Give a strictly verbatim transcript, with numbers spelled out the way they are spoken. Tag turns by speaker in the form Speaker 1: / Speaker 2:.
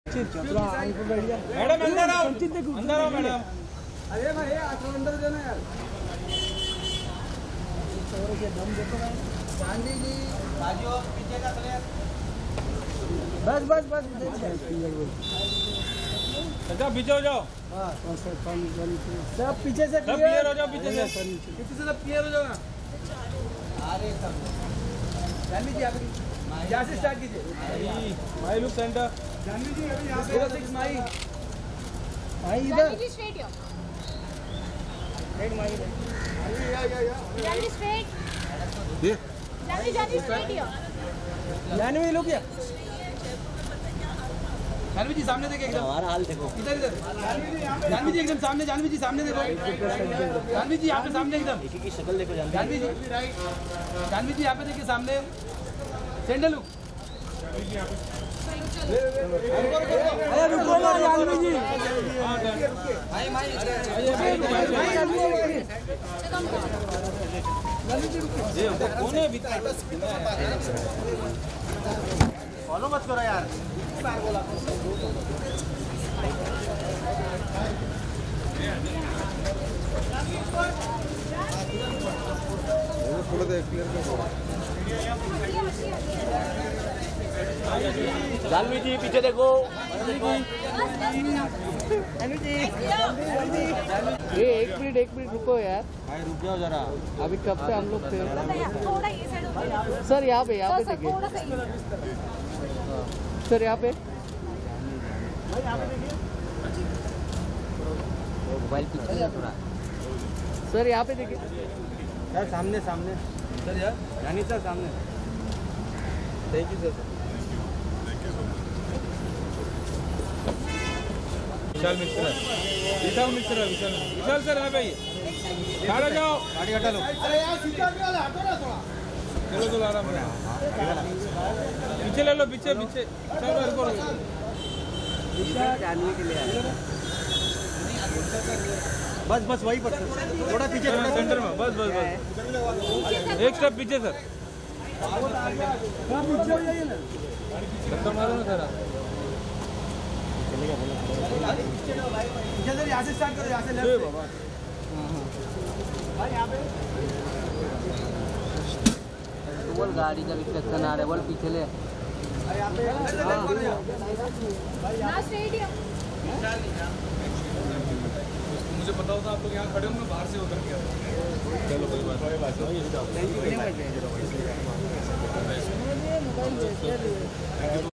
Speaker 1: Madam अंदर आओ, अंदर आओ मैडम।
Speaker 2: अरे भाई अंदर देना यार। दम देखो गांधी जी बाजू पीछे का प्लेयर। बस बस बस
Speaker 1: अच्छा पीछे हो जाओ।
Speaker 2: हाँ सब पीछे से
Speaker 1: क्लियर हो जाओ, पीछे से
Speaker 2: पीछे से सब क्लियर हो जाओ ना। अरे सब गांधी जी आप यहाँ से स्टार्ट कीजिए।
Speaker 1: My look centre.
Speaker 2: Gandhi ji अभी यहाँ पे सिक्स माई माई इधर
Speaker 3: स्ट्रेट यो
Speaker 2: स्ट्रेट माई या या या
Speaker 3: जानी स्ट्रेट
Speaker 1: ये
Speaker 3: जानी जानी स्ट्रेट यो
Speaker 2: जानवी लोग क्या जानवी जी सामने देखिए एकदम
Speaker 4: हमारा हाल देखो
Speaker 2: इधर इधर जानवी जी एकदम सामने जानवी जी सामने देखो जानवी जी यहाँ पे सामने एकदम
Speaker 4: एक की शक्ल देखो
Speaker 2: जानवी जी जानवी जी यहाँ पे देखिए सामने सेंडल लुक अरे रुको ना जानवी जी भाई भाई
Speaker 1: कौन है
Speaker 4: फॉलो मत करो यार।
Speaker 1: थोड़ा देर क्लियर करो।
Speaker 4: जानवी जी पीछे देखो।
Speaker 5: ये एक मिनट एक मिनट रुको यार।
Speaker 4: भाई रुक जाओ जरा।
Speaker 5: अभी कब से हम लोग थे
Speaker 3: थोड़ा ये साइड हो
Speaker 5: सर, यहाँ पे यहाँ पे देखिए
Speaker 3: थोड़ा सा
Speaker 5: सर, यहाँ पे
Speaker 4: मोबाइल पीछे है थोड़ा।
Speaker 5: सर, यहाँ पे देखिए
Speaker 4: यार सामने सामने
Speaker 2: सर यार
Speaker 4: यानी सर सामने।
Speaker 2: Thank you sir.
Speaker 1: Vishal Mishra, Vishal Mishra, Vishal Vishal sir यहाँ पे खड़ा जाओ,
Speaker 4: गाड़ी हटा लो।
Speaker 2: अरे यार सीधा वाला हटो ना थोड़ा।
Speaker 1: चलो चलो आराम से पीछे ले लो, पीछे पीछे चलो रुको
Speaker 4: जानवी के लिए बस बस वही पर थोड़ा पीछे थोड़ा
Speaker 1: सेंटर में बस बस बस एक स्टेप पीछे सर। धक्का मारो ना सर।
Speaker 2: पीछे सर यहाँ से स्टार्ट करो, यहाँ से लेफ्ट
Speaker 1: बाबा
Speaker 2: भाई यहाँ पे
Speaker 4: बोल गाड़ी का रिफ्लेक्शन आ रहा है। बोल पीछे ले
Speaker 2: यहाँ पे
Speaker 3: ना स्ट्रेट यो
Speaker 1: मुझे पता होता आप लोग यहाँ खड़े होंगे, बाहर से उतर गया। चलो कोई बात नहीं।